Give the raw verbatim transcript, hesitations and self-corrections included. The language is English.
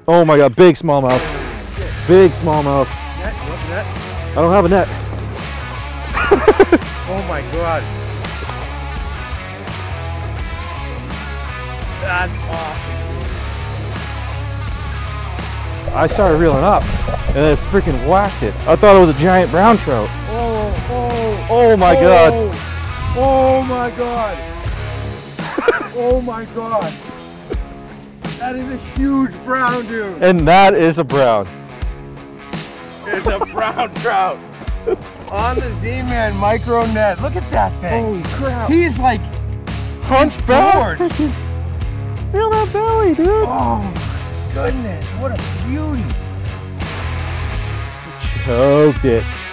Oh my God, big smallmouth. Big smallmouth. Net? You want the net? I don't have a net. Oh my God. That's awesome. I started reeling up and it freaking whacked it. I thought it was a giant brown trout. Oh, oh, Oh my oh, God. Oh my God. Oh my God. That is a huge brown, dude. And that is a brown. It's a brown trout. On the Z-Man micro net. Look at that thing. Holy crap. He's like Hunchback. gorged. Feel that belly, dude. Oh my goodness, what a beauty. Choked it.